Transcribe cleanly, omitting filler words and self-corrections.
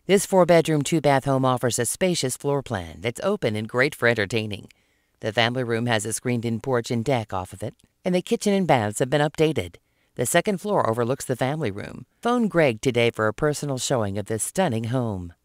This 4-bedroom, 2-bath home offers a spacious floor plan that's open and great for entertaining. The family room has a screened-in porch and deck off of it, and the kitchen and baths have been updated. The second floor overlooks the family room. Phone Greg today for a personal showing of this stunning home.